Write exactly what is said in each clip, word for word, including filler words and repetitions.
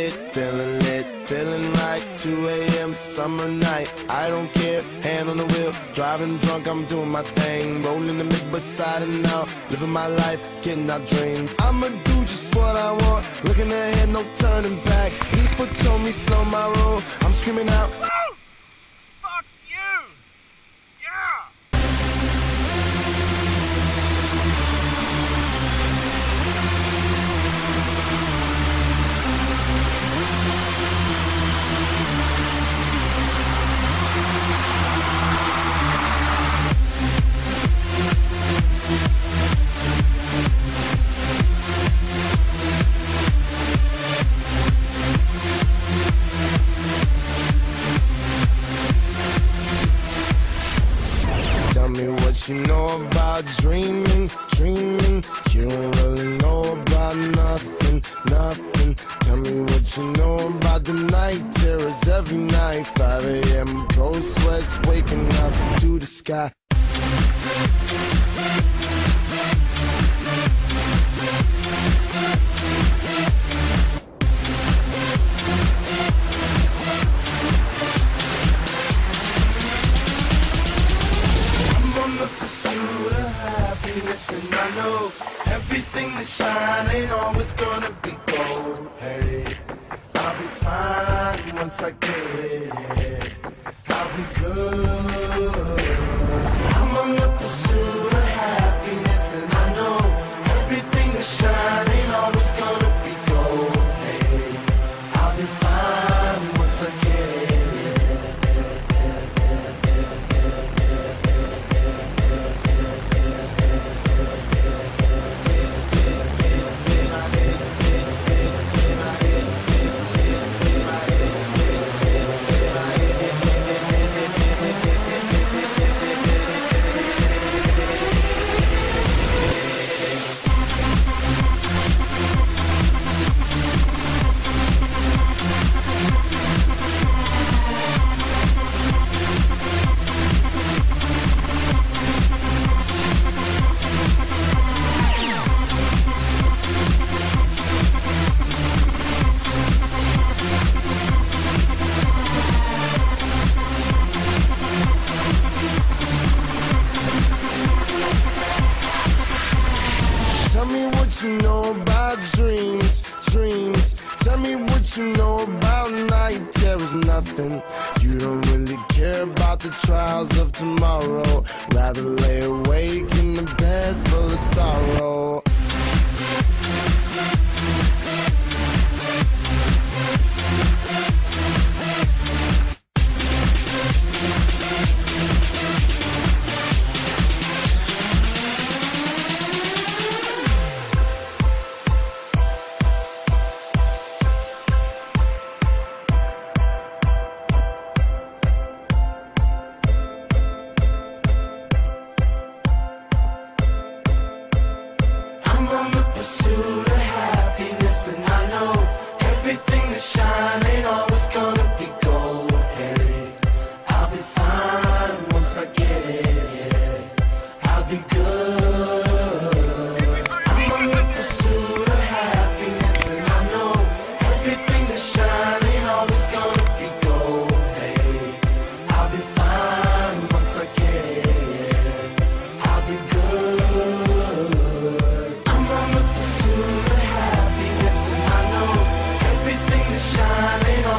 lit, feeling lit, feeling right. two A M summer night, I don't care. Hand on the wheel, driving drunk, I'm doing my thing. Rolling the mid beside and out, living my life, getting our dreams. I'ma do just what I want, looking ahead, no turning back. People told me slow my roll, I'm screaming out. Fuck you! Yeah! Tell me what you know about dreaming, dreaming. You don't really know about nothing, nothing. Tell me what you know about the night terrors every night. five A M cold sweats waking up to the sky. And I know everything that shine ain't always gonna be gold. Hey, I'll be fine once I get it. I'll be good. I'm on the pursuit of happiness, and I know everything that shine ain't always gonna be gold. Hey, I'll be fine once I get it. Tell me what you know about dreams, dreams. Tell me what you know about night terrors, nothing. You don't really care about the trials of tomorrow. Rather lay awake in the bed full of sorrow. I'm on the pursuit of happiness, and I know everything that shine ain't always gonna be gold. Hey, I'll be fine once I get it. I'll be good. I'm on the pursuit of happiness, and I know everything that shine ain't always gonna be gold. Hey, I'll be fine once I get it. I'll be good. I'm on the pursuit of happiness, and I know everything that shine ain't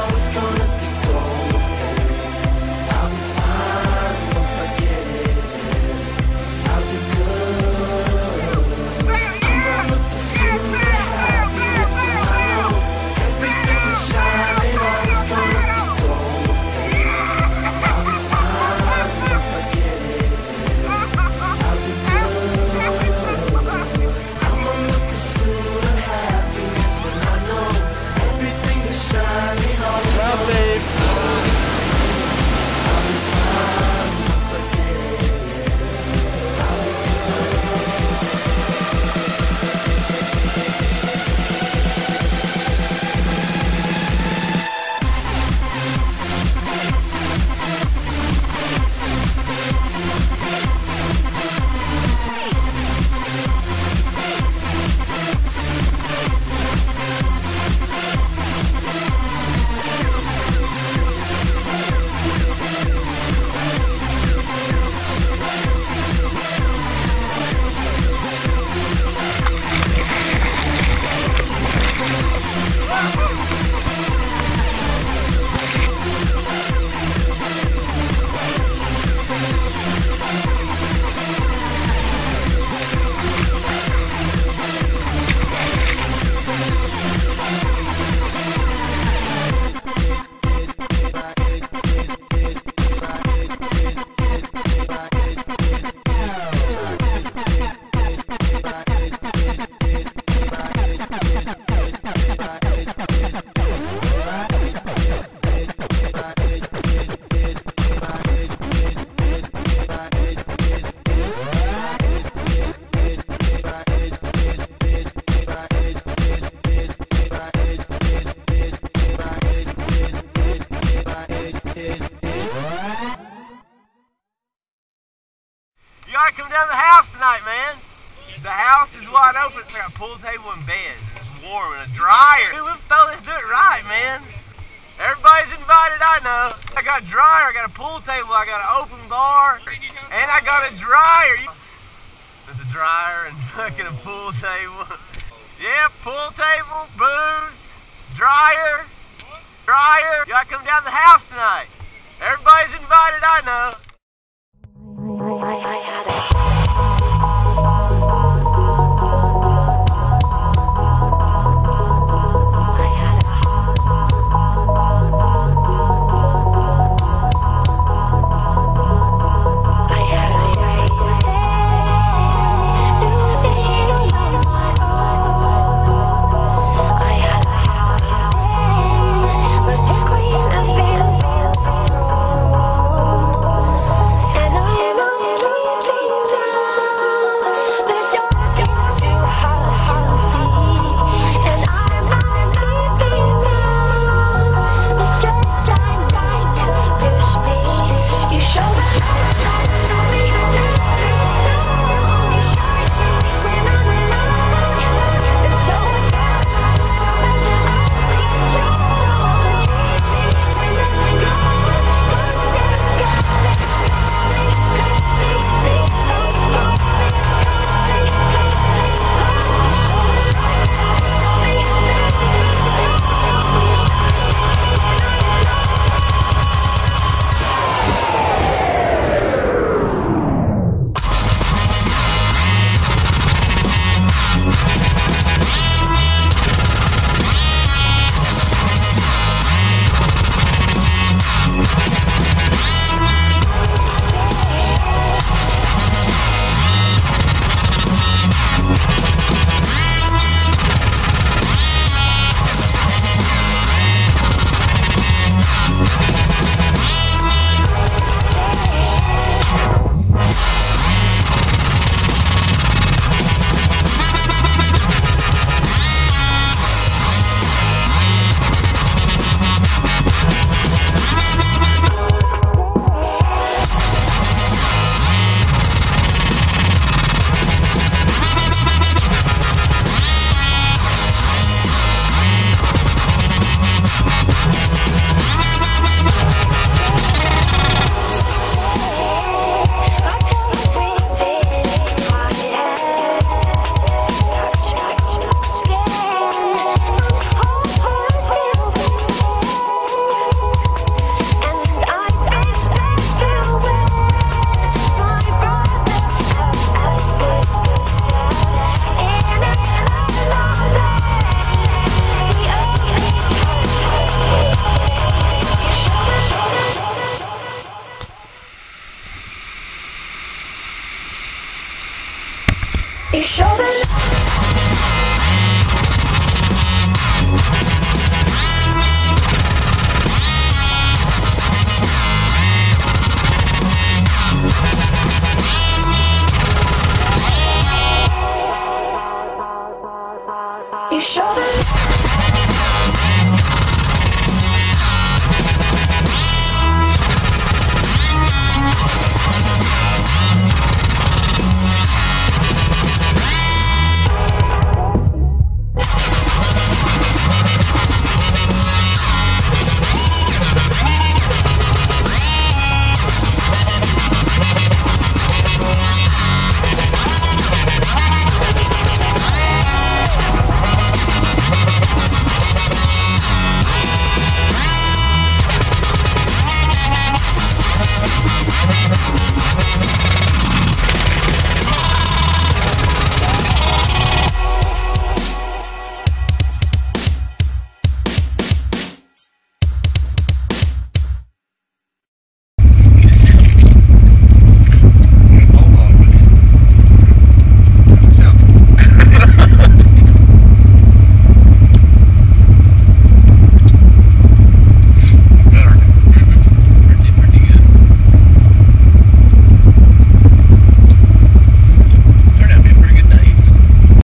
open. I got a pool table and bed. It's warm and a dryer. Dude, let's throw this, do it right, man. Everybody's invited, I know. I got a dryer, I got a pool table, I got an open bar, and I got a dryer. There's a dryer and fucking a pool table. Yeah, pool table, booze, dryer, dryer. You gotta come down to the house tonight. Everybody's invited, I know.